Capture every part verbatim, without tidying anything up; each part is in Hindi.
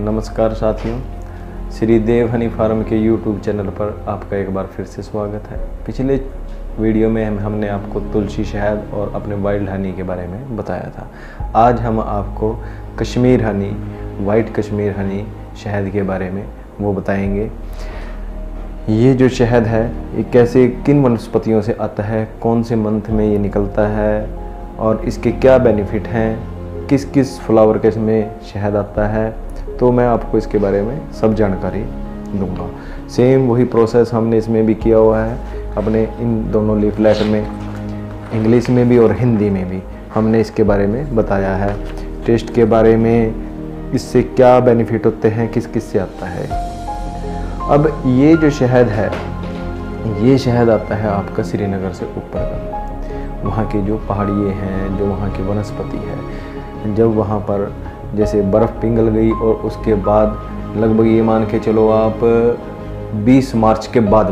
नमस्कार साथियों, श्री देव हनी फार्म के यूट्यूब चैनल पर आपका एक बार फिर से स्वागत है। पिछले वीडियो में हम हमने आपको तुलसी शहद और अपने वाइल्ड हनी के बारे में बताया था। आज हम आपको Kashmir honey, white Kashmir honey शहद के बारे में वो बताएंगे। ये जो शहद है ये कैसे, किन वनस्पतियों से आता है, कौन से मंथ में ये निकलता है और इसके क्या बेनिफिट हैं, किस किस फ्लावर के इसमें शहद आता है, तो मैं आपको इसके बारे में सब जानकारी दूंगा। सेम वही प्रोसेस हमने इसमें भी किया हुआ है अपने इन दोनों लीफलेट में, इंग्लिश में भी और हिंदी में भी हमने इसके बारे में बताया है। टेस्ट के बारे में, इससे क्या बेनिफिट होते हैं, किस किस से आता है। अब ये जो शहद है, ये शहद आता है आपका श्रीनगर से ऊपर का, वहाँ की जो पहाड़ियाँ हैं, जो वहाँ की वनस्पति है। जब वहाँ पर जैसे बर्फ़ पिघल गई और उसके बाद लगभग ये मान के चलो आप बीस मार्च के बाद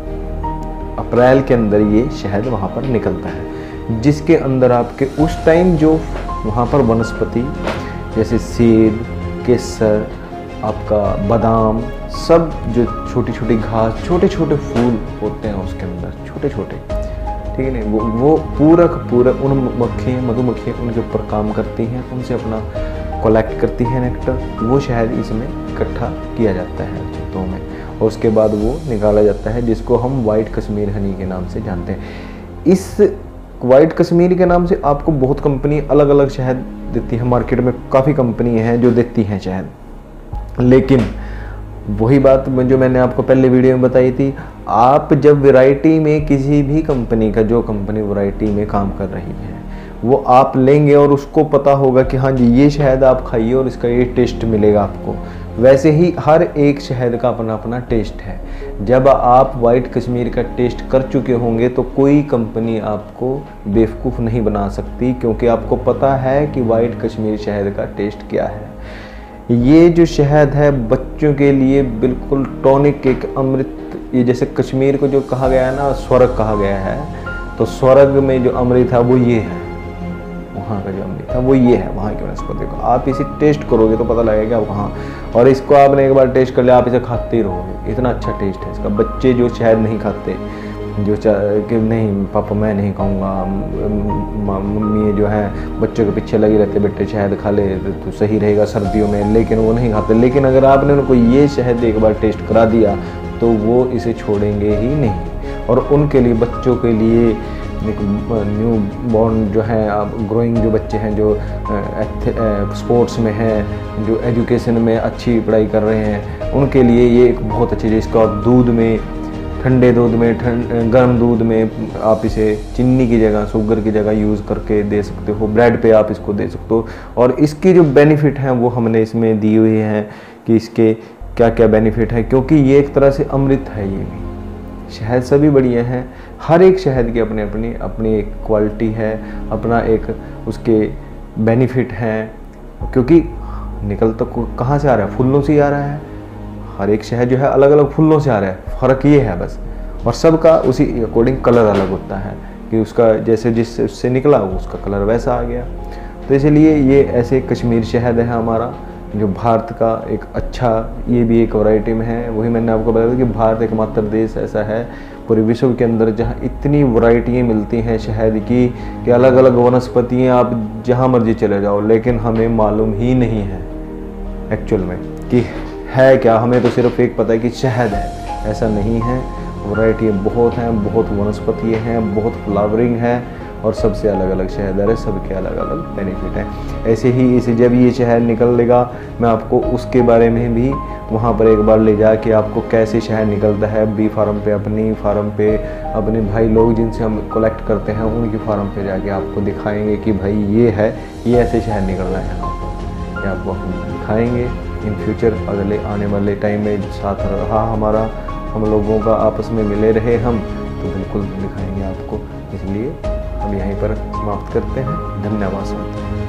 बाद अप्रैल के अंदर ये शहद वहाँ पर निकलता है, जिसके अंदर आपके उस टाइम जो वहाँ पर वनस्पति जैसे सेब, केसर, आपका बादाम, सब जो छोटी छोटी घास, छोटे छोटे फूल होते हैं उसके अंदर, छोटे छोटे, ठीक है नहीं, वो वो पूरा का पूरा उन मक्खियाँ, मधुमक्खियाँ उनके ऊपर काम करती हैं, उनसे अपना कलेक्ट करती हैं नेक्टर। वो शहद इसमें इकट्ठा किया जाता है खेतों में और उसके बाद वो निकाला जाता है, जिसको हम वाइट कश्मीर हनी के नाम से जानते हैं। इस वाइट कश्मीर के नाम से आपको बहुत कंपनी अलग अलग शहद देती है, मार्केट में काफ़ी कंपनी हैं जो देती हैं शहद। लेकिन वही बात जो मैंने आपको पहले वीडियो में बताई थी, आप जब वैरायटी में किसी भी कंपनी का, जो कंपनी वैरायटी में काम कर रही है, वो आप लेंगे और उसको पता होगा कि हाँ जी ये शहद आप खाइए और इसका ये टेस्ट मिलेगा आपको। वैसे ही हर एक शहद का अपना अपना टेस्ट है। जब आप वाइट कश्मीर का टेस्ट कर चुके होंगे तो कोई कंपनी आपको बेवकूफ़ नहीं बना सकती, क्योंकि आपको पता है कि वाइट कश्मीर शहद का टेस्ट क्या है। ये जो शहद है बच्चों के लिए बिल्कुल टॉनिक, एक अमृत। ये जैसे कश्मीर को जो कहा गया है ना, स्वर्ग कहा गया है, तो स्वर्ग में जो अमृत है वो ये है, वहाँ का जो अमृत है वो ये है, वहाँ की वनस्पति को आप इसे टेस्ट करोगे तो पता लगेगा आप कहाँ। और इसको आपने एक बार टेस्ट कर लिया, आप इसे खाते ही रहोगे, इतना अच्छा टेस्ट है इसका। बच्चे जो शहद नहीं खाते, जो कि नहीं पापा मैं नहीं खाऊंगा, मम्मी जो है बच्चों के पीछे लगी रहते, बेटे शहद खा ले तो सही रहेगा सर्दियों में, लेकिन वो नहीं खाते। लेकिन अगर आपने उनको ये शहद एक बार टेस्ट करा दिया तो वो इसे छोड़ेंगे ही नहीं। और उनके लिए, बच्चों के लिए, न्यू बॉर्न जो है, आप ग्रोइंग जो बच्चे हैं, जो स्पोर्ट्स में हैं, जो एजुकेशन में अच्छी पढ़ाई कर रहे हैं, उनके लिए ये एक बहुत अच्छी चीज़। इसको आप दूध में, ठंडे दूध में, ठंड गर्म दूध में आप इसे चीनी की जगह, शुगर की जगह यूज़ करके दे सकते हो। ब्रेड पे आप इसको दे सकते हो। और इसके जो बेनिफिट हैं वो हमने इसमें दिए हुए हैं कि इसके क्या क्या बेनिफिट है, क्योंकि ये एक तरह से अमृत है। ये भी शहद सभी बढ़िया हैं, हर एक शहद की अपनी अपनी अपनी एक क्वालिटी है, अपना एक उसके बेनिफिट हैं। क्योंकि निकल तो कहाँ से आ रहा है, फूलों से ही आ रहा है। हर एक शहद जो है अलग अलग फूलों से आ रहा है, फ़र्क ये है बस। और सबका उसी अकॉर्डिंग कलर अलग होता है कि उसका जैसे जिस उससे निकला उसका कलर वैसा आ गया। तो इसलिए ये ऐसे कश्मीर शहद है हमारा, जो भारत का एक अच्छा, ये भी एक वैरायटी में है। वही मैंने आपको बताया था कि भारत एकमात्र देश ऐसा है पूरे विश्व के अंदर जहाँ इतनी वैरायटियाँ मिलती हैं शहद की, कि अलग अलग वनस्पतियाँ आप जहाँ मर्जी चले जाओ, लेकिन हमें मालूम ही नहीं है एक्चुअल में कि है क्या। हमें तो सिर्फ एक पता है कि शहद है, ऐसा नहीं है। वैरायटियाँ बहुत हैं, बहुत वनस्पतियाँ हैं, बहुत फ्लावरिंग है और सबसे अलग अलग शहद है, सबके अलग अलग बेनिफिट हैं। ऐसे ही इसे जब ये शहद निकल लेगा, मैं आपको उसके बारे में भी वहाँ पर एक बार ले जा के आपको कैसे शहद निकलता है बी फार्म पे, अपनी फार्म पे, अपने भाई लोग जिनसे हम कलेक्ट करते हैं उनकी फार्म पे जाके आपको दिखाएंगे कि भाई ये है, ये ऐसे शहद निकल रहा है यहाँ पर। ये आपको हम दिखाएँगे इन फ्यूचर, अगले आने वाले टाइम में साथ रहा हमारा, हम लोगों का आपस में मिले रहे हम, तो बिल्कुल दिखाएंगे आपको। इसलिए हम यहीं पर समाप्त करते हैं। धन्यवाद।